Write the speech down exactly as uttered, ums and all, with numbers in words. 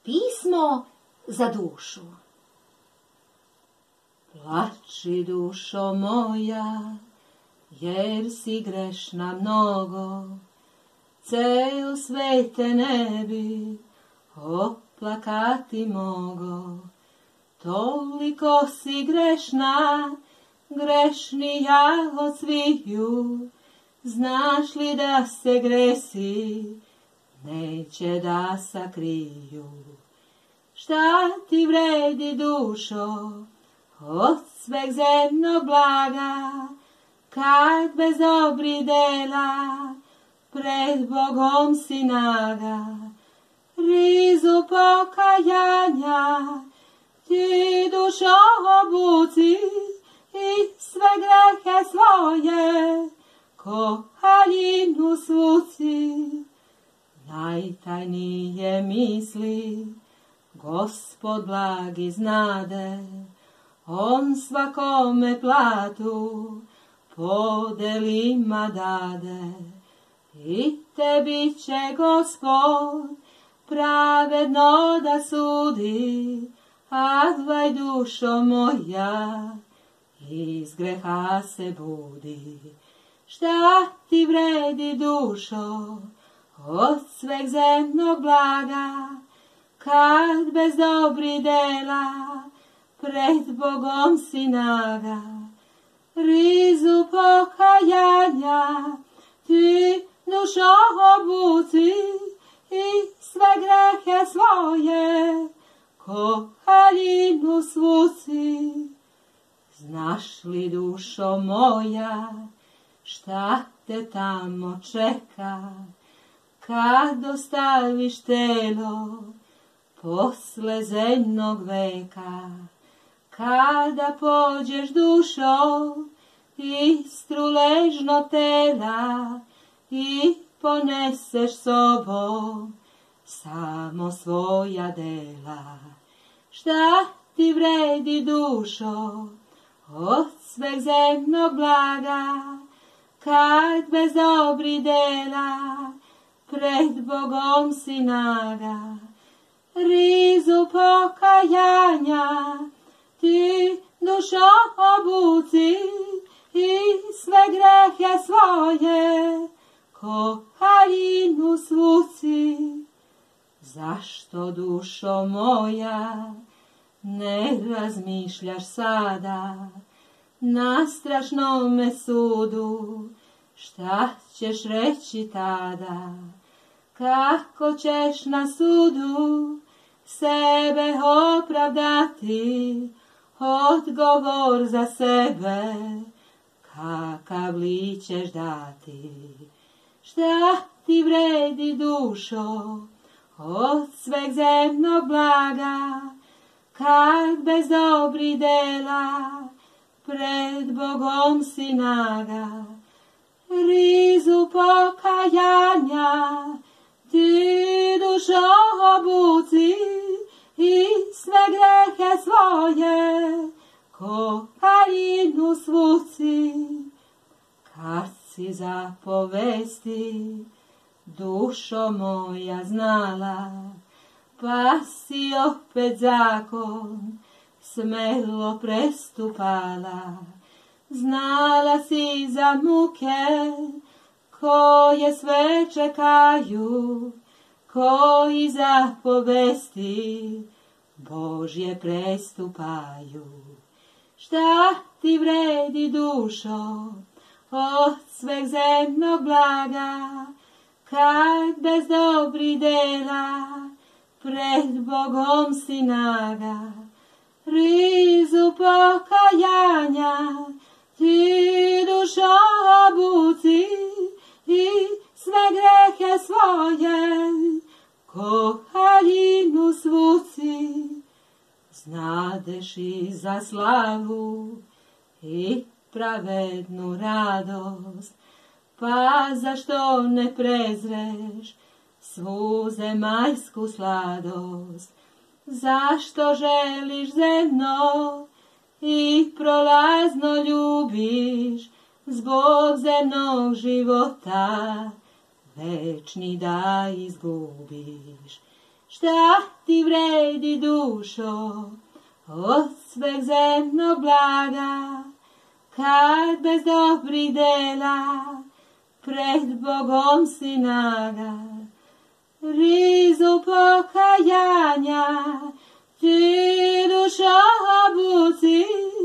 Pismo za dušu. Plači, dušo moja, jer si grešna mnogo, ceo svete ne bi oplakati mogo. Toliko si grešna, grešnija od sviju, znaš li da se gresi neće da sakriju. Šta ti vredi, dušo, od sveg zemnog blaga, kad bez dobrih dela pred Bogom si naga. Rizu pokajanja ti, dušo, obuci i sve grehe svoje ko haljinu svuci. Najtajnije misli Gospod blagi znade, on svakome platu po delima dade. I tebi će Gospod pravedno da sudi, a dvaj, dušo moja, iz greha se budi. Šta ti vredi, dušo, od sveg zemnog blaga, kad bez dobrih dela pred Bogom si naga. Rizu pokajanja ti, dušo, obuci i sve grehe svoje ko haljinu svuci. Znaš li, dušo moja, šta te tamo čeka, kad ostaviš telo posle zemnog veka? Kada pođeš, dušo, istru ležno tela i poneseš sobom samo svoja dela. Šta ti vredi, dušo, od sveg zemnog blaga, kad bez dobrih dela pred Bogom si naga. Rizu pokajanja ti, dušo, obuci i sve grehe svoje ko haljinu svuci. Zašto, dušo moja, ne razmišljaš sada na strašnome sudu? Šta ćeš reći tada? Kako ćeš na sudu sebe opravdati? Odgovor za sebe kakav li ćeš dati? Šta ti vredi, dušo, od sveg zemnog blaga, kad bez dobrih dela pred Bogom si naga? Rizu pokajanja ti, dušo, obuci i sve grehe svoje ko haljinu svuci. Kad si zapovesti, dušo moja, znala, pa si opet zakon smelo prestupala. Znala si za muke koje sve čekaju, koji zapovesti Božje prestupaju. Šta ti vredi, dušo, od sveg zemnog blaga, kad bez dobrih dela pred Bogom si naga? Rizu pokajanja ti, dušo, obuci i sve grehe svoje ko haljinu svuci. Znadeš i za slavu i pravednu radost, pa zašto ne prezreš svu zemaljsku sladost? Zašto želiš zemno i prolazno ljubiš, zbog zemnog života večni da izgubiš? šta ti vredi dušo od sveg zemnog blaga, kad bez dobrih dela pred Bogom si naga. Rizu pokajanja ti dušo obuci,